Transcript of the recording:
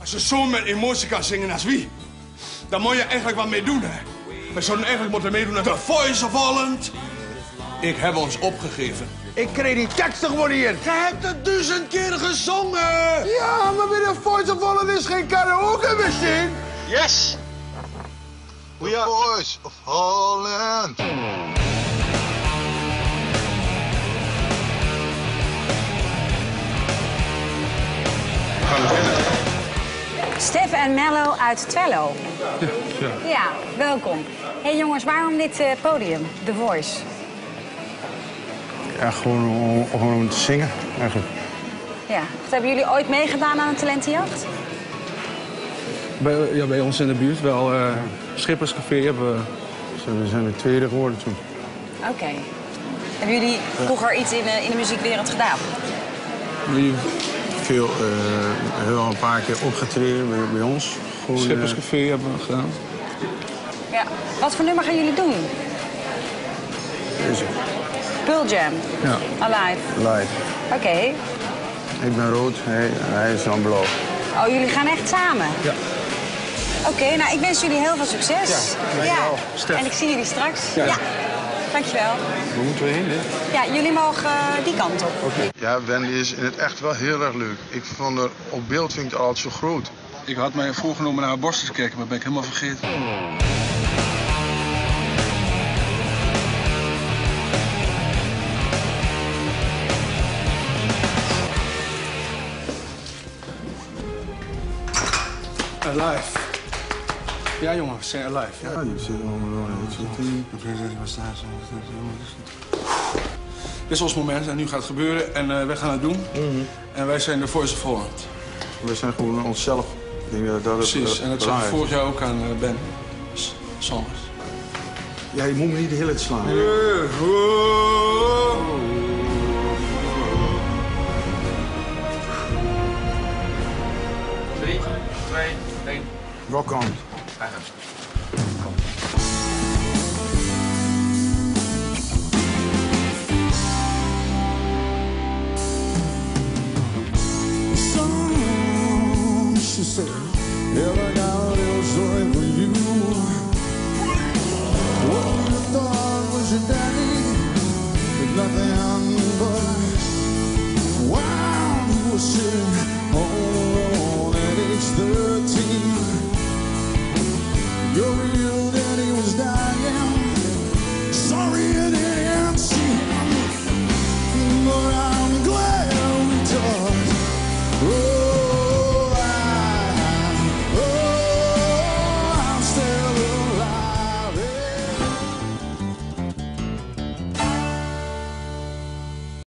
Als je zo met emotie kan zingen als wie, dan moet je eigenlijk wat mee doen, hè. We zouden eigenlijk moeten meedoen aan The Voice of Holland. Ik heb ons opgegeven. Ik kreeg die teksten gewoon niet in. Je hebt het 1000 keer gezongen. Ja, maar bij The Voice of Holland is geen karaoke-machine. Yes! We are Voice of Holland. Stef en Mello uit Twello. Ja, welkom. Hey jongens, waarom dit podium, The Voice? Ja, gewoon om te zingen, eigenlijk. Ja, wat hebben jullie ooit meegedaan aan een talentenjacht? Bij ons in de buurt wel. Schipperscafé hebben we zijn de tweede geworden toen. Oké. Hebben jullie vroeger iets in de muziekwereld gedaan? Veel, heel een paar keer opgetreden bij ons. Gewoon, Schipperscafé hebben we gedaan. Ja. Wat voor nummer gaan jullie doen? Deze. Pearl Jam? Ja. Alive? Live. Oké. Ik ben rood, hij is dan blauw. Oh, jullie gaan echt samen? Ja. Oké, nou ik wens jullie heel veel succes. dankjewel. Stef. En ik zie jullie straks. Ja. Dankjewel. Waar moeten we heen, hè? Ja, jullie mogen die kant op. Ja, Wendy is in het echt wel heel erg leuk. Ik vond haar op beeld vind ik het altijd zo groot. Ik had mij voorgenomen naar haar borsten te kijken, maar ben ik helemaal vergeten. Alive. Ja, jongen, we zijn alive. Ja, die zit allemaal Dit is ons moment en nu gaat het gebeuren en wij gaan het doen. En wij zijn de Voice of Holland. We zijn gewoon onszelf. Ik denk dat dat Precies, en dat zag ik vorig jaar ook aan Ben Sanders. Ja, je moet me niet de hele tijd slaan. 3, 2, 1. Rock on. She said, "Ever got a little story for you? What you thought was your daddy, with nothing but while he was sitting all alone at age 13. You're real